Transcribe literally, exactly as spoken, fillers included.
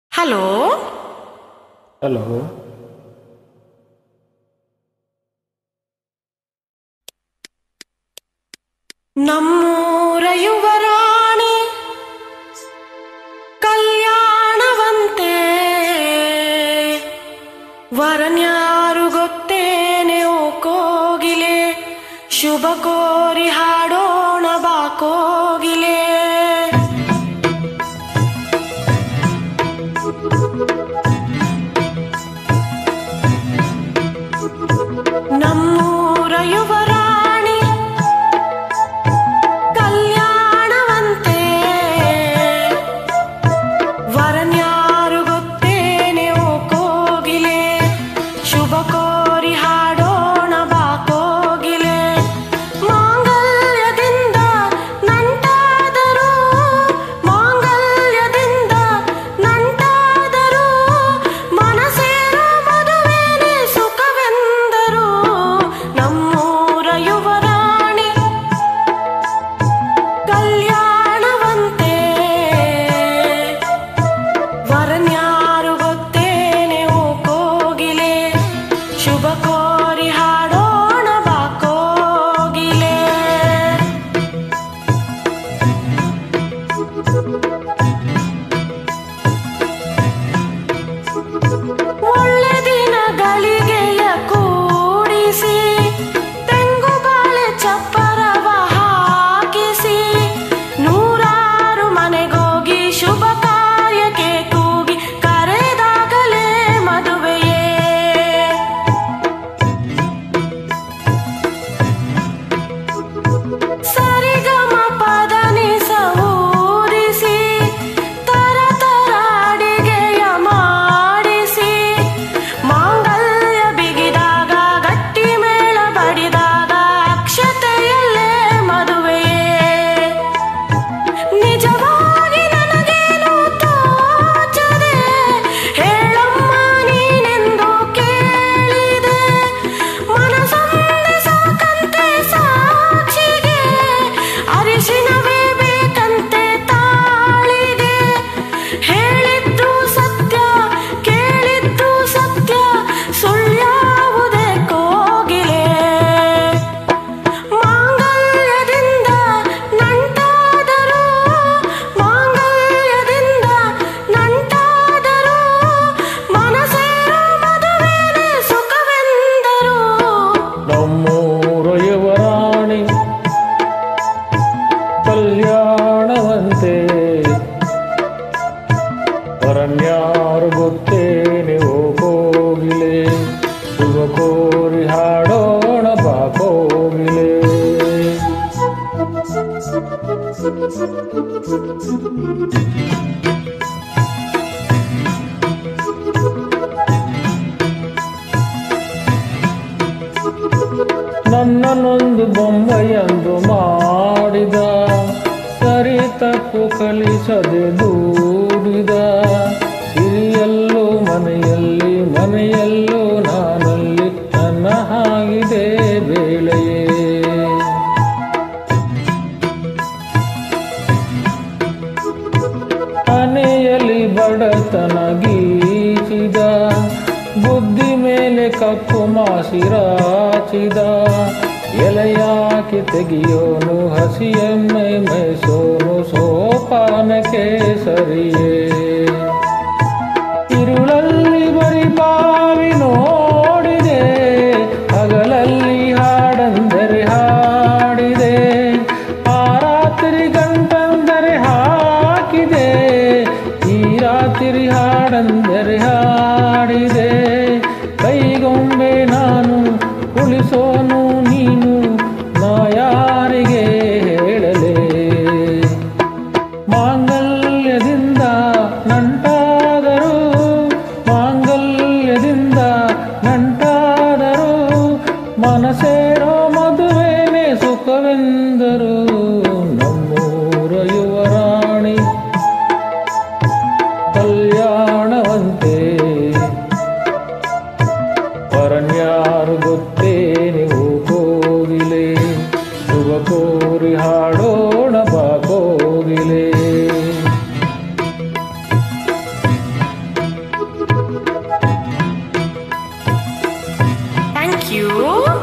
Hello hello ನಮ್ಮೂರ ಯುವರಾಣಿ ಕಲ್ಯಾಣವಂತೆ ವರನ್ಯಾರು ಗೊತ್ತೇನೆ ಓ ಕೋಗಿಲೆ ಶುಭ ಕೋರಿ ಹಾಡೋಣ ಬಾ ಕೋಗಿಲೆ ನಮ್ಮೂರ ಯುವರಾಣಿ ಕಲ್ಯಾಣವಂತೆ ವರನ್ಯಾರು ಗೊತ್ತೇನೆ ಓ ಕೋಗಿಲೆ ಶುಭ ಕೋರಿ ಹಾಡೋಣ ಬಾ ಕೋಗಿಲೆ ಮಾಂಗಲ್ಯದಿಂದ ನಂಟಾದರು ಮಾಂಗಲ್ಯದಿಂದ ನಂಟಾದರು ಮನಸೇರೋ ಮದುವೆನೇ ಸುಖವೆಂದರು ನಮ್ಮೂರ ಯುವರಾಣಿ ಕಲ್ಯಾಣವಂತೆ ವರನ್ಯಾರು ಗೊತ್ತೇನೆ ಓ ಕೋಗಿಲೆ ಶುಭ ಕೋರಿ ಹಾಡೋಣ ಬಾ ಕೋಗಿಲೆ ಒಳ್ಳೆ ದಿನಗಳಿಗೆಯ ಕೂಡಿಸಿ ತೆಂಗು ಬಾಳೆ ಚಪ್ಪರವ ಹಾಕಿಸಿ ನೂರಾರು ಮನೆಗೋಗಿ ಶುಭ ಕಾರ್ಯಕ್ಕೆ ಕೂಗಿ ಕರೆದಾಗಲೇ ಮದುವೆಯೇ ಸರಿಗಮ ಪದನಿಸ ಊದಿಸಿ ತರ ತರ ಅಡಿಗೆಯ ಮಾಡಿಸಿ ಮಾಂಗಲ್ಯ ಬಿಗಿದಾಗ ಗಟ್ಟಿ ಮೇಳ ಬಡಿದಾಗ ಅಕ್ಷತೆಯಲ್ಲೇ ಮದುವೆಯೇ ನಿಜವಾಗಿ ನನಗೇನು ತೋಚದೆ ಹೇಳಮ್ಮ ನೀನೆಂದು ಕೇಳಿದೆ ಮನಸೊಂದೆ ಸಾಕಂತೆ ಸಾಕ್ಷಿಗೆ ಅರಿಶಿನವೇ ಬೇಕಂತೆ ತಾಳಿಗೆ ಹೇಳಿದ್ದು ಸತ್ಯ ಕೇಳಿದ್ದು ಸತ್ಯ ಸುಳ್ಳ್ಯಾವುದೇ ಕೋಗಿಲೆ ಮಾಂಗಲ್ಯದಿಂದ ನಂಟಾದರು ಮಾಂಗಲ್ಯದಿಂದ ನಂಟಾದರು ಮನಸೇರೋ ಮದುವೆನೇ ಸುಖವೆಂದರು ನಮ್ಮೂರ ಯುವರಾಣಿ ಕಲ್ಯಾಣವಂತೆ ವರನ್ಯಾರು ಗೊತ್ತೇನೆ ಓ ಕೋಗಿಲೆ ಶುಭ ಕೋರಿ ಹಾಡೋಣ ಬಾ ಕೋಗಿಲೆ ನನ್ನನ್ನೊಂದು ಬೊಂಬೆಯಂದು ಮಾಡಿದ ಸರಿ ತಪ್ಪು ಕಲಿಸದೆ ದೂಡಿದ ಸಿರಿಯಲ್ಲೂ ಮನೆಯಲ್ಲಿ ಮನೆಯಲ್ಲೂ ನಾನಲ್ಲಿ ನನ್ನ ಹಾಗಿದೆ ಬೇಳೆಯೇ ಮನೆಯಲ್ಲಿ ಬಡತನ ಗೀಚಿದ ಬುದ್ಧಿ ಮೇಲೆ ಕಪ್ಪು ಮಾಸಿರಾಚಿದ ಎಲೆಯಾಕಿ ತೆಗಿಯೋನು ಹಸಿಯಮ್ಮೆ ಮೈಸೋನು ಸೋಪಾನಕ್ಕೆ ಸರಿಯೇ ഇരുಳಲ್ಲಿ ಬರಿ ಬಾವಿ ನೋಡಿದೆ ಹಗಲಲ್ಲಿ ಹಾಡಂದರೆ ಹಾಡಿದೆ ಆ ರಾತ್ರಿ ಗಂಟಂದರೆ ಹಾಕಿದೆ ಈ ರಾತ್ರಿ ಹಾಡಂದರೆ ಹಾಡಿದೆ ಕೈಗೊಂಬೆ ನಾನು ಉಳಿಸೋನು ನೀನು ನಾ ಯಾರಿಗೆ ಹೇಳಲೇ ಮಾಂಗಲ್ಯದಿಂದ ನಂಟಾದರು ಮಾಂಗಲ್ಯದಿಂದ ನಂಟಾದರು ಮನಸೇರೋ ಮದುವೆನೇ ಸುಖವೆಂದರು ನಮ್ಮೂರ ಯುವರಾಣಿ ಕಲ್ಯಾಣವಂತೆ you.